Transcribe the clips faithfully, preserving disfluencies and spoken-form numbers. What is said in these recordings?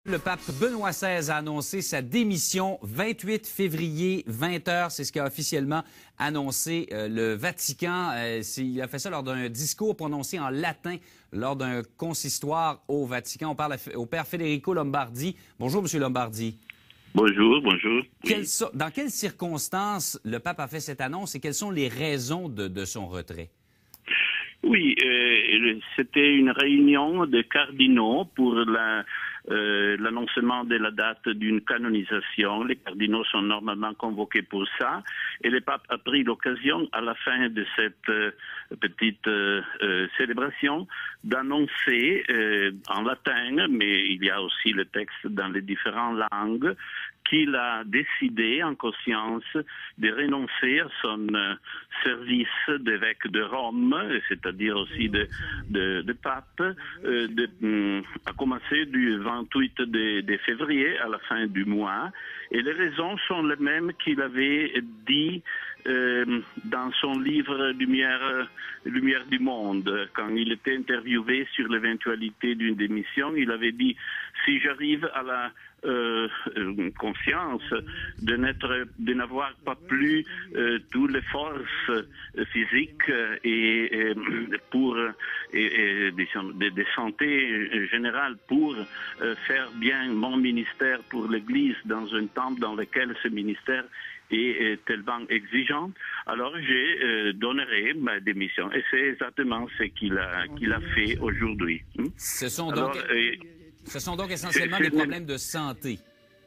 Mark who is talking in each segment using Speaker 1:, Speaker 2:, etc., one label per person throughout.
Speaker 1: Le pape Benoît seize a annoncé sa démission vingt-huit février, vingt heures. C'est ce qu'a officiellement annoncé euh, le Vatican. Euh, il a fait ça lors d'un discours prononcé en latin lors d'un consistoire au Vatican. On parle à, au père Federico Lombardi. Bonjour, Monsieur Lombardi.
Speaker 2: Bonjour, bonjour.
Speaker 1: Quelles
Speaker 2: Oui.
Speaker 1: so dans quelles circonstances le pape a fait cette annonce et quelles sont les raisons de, de son retrait?
Speaker 2: Oui, euh, c'était une réunion de cardinaux pour la, euh, l'annoncement de la date d'une canonisation. Les cardinaux sont normalement convoqués pour ça. Et le pape a pris l'occasion, à la fin de cette euh, petite euh, euh, célébration, d'annoncer euh, en latin, mais il y a aussi le texte dans les différentes langues, qu'il a décidé en conscience de renoncer à son euh, service d'évêque de Rome, c'est-à-dire aussi de, de, de pape, euh, de, hum, à commencer du vingt-huit de, de février à la fin du mois. Et les raisons sont les mêmes qu'il avait dit euh, dans son livre Lumière, Lumière du monde. Quand il était interviewé sur l'éventualité d'une démission, il avait dit « Si j'arrive à la Euh, conscience de n'être, de n'avoir pas plus euh, toutes les forces euh, physiques et, et pour et, et des, des, des santé générales pour euh, faire bien mon ministère pour l'Église dans un temps dans lequel ce ministère est, est tellement exigeant, alors je euh, donnerai ma démission. Et c'est exactement ce qu'il a qu'il a fait aujourd'hui.
Speaker 1: Ce sont donc...
Speaker 2: Alors, euh,
Speaker 1: Ce sont donc essentiellement des problèmes de santé.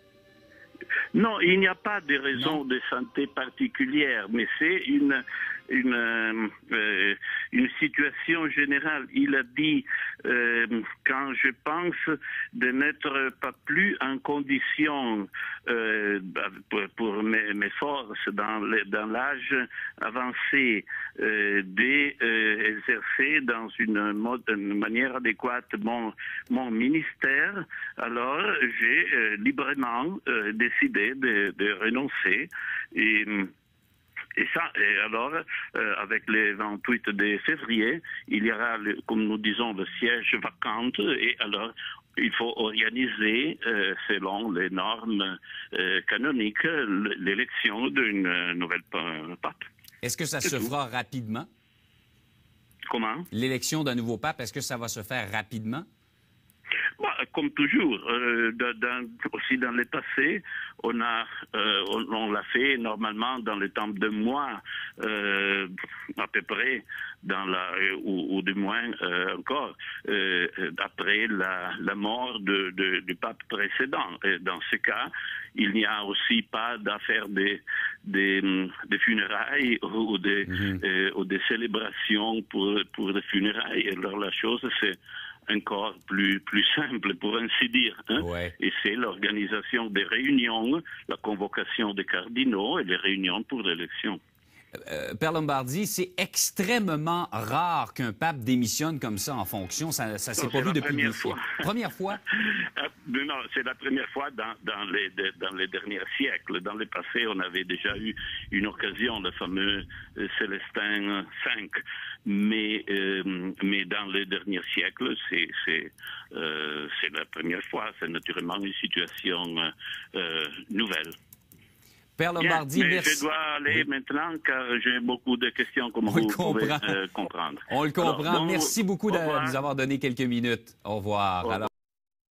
Speaker 2: Non, il n'y a pas de raison de santé particulière, mais c'est une, une, euh, une situation générale. Il a dit, euh, quand je pense de n'être pas plus en condition euh, pour, pour mes, mes forces dans, le, dans l'âge avancé euh, d'exercer euh, dans une, mode, une manière adéquate mon, mon ministère, alors j'ai euh, librement euh, décidé de, de renoncer. Et, Et ça, et alors, euh, avec le vingt-huit de février, il y aura, le, comme nous disons, le siège vacant. Et alors, il faut organiser, euh, selon les normes euh, canoniques, l'élection d'une nouvelle pape.
Speaker 1: Est-ce que ça se tout. fera rapidement?
Speaker 2: Comment?
Speaker 1: L'élection d'un nouveau pape, est-ce que ça va se faire rapidement?
Speaker 2: Bah, comme toujours, euh, dans, dans, aussi dans le passé, on a, euh, on, on l'a fait normalement dans le temps de mois, euh, à peu près, dans la, ou, ou du moins euh, encore, euh, après la, la mort de, de, du pape précédent. Et dans ce cas, il n'y a aussi pas d'affaire de, de, de funérailles ou de, mm-hmm. euh, ou de célébrations pour, pour les funérailles. Alors la chose, c'est encore plus, plus simple, pour ainsi dire. Hein?
Speaker 1: Ouais.
Speaker 2: Et c'est l'organisation des réunions, la convocation des cardinaux et les réunions pour l'élection.
Speaker 1: Euh, Père Lombardi, c'est extrêmement rare qu'un pape démissionne comme ça en fonction. Ça ne s'est pas vu depuis
Speaker 2: première fois.
Speaker 1: Première fois?
Speaker 2: Non, c'est la première fois dans, dans, les, dans les derniers siècles. Dans le passé, on avait déjà eu une occasion, le fameux euh, Célestin cinq. Mais, euh, mais dans les derniers siècles, c'est euh, la première fois. C'est naturellement une situation euh, nouvelle.
Speaker 1: Père Lombardi,
Speaker 2: Bien, mais
Speaker 1: merci.
Speaker 2: Je dois aller oui. maintenant car j'ai beaucoup de questions, comme
Speaker 1: On
Speaker 2: vous
Speaker 1: le
Speaker 2: pouvez
Speaker 1: comprend.
Speaker 2: euh, comprendre.
Speaker 1: On le comprend.
Speaker 2: Alors, bon,
Speaker 1: merci beaucoup de nous avoir donné quelques minutes. Au revoir.
Speaker 2: Au revoir.
Speaker 1: Alors,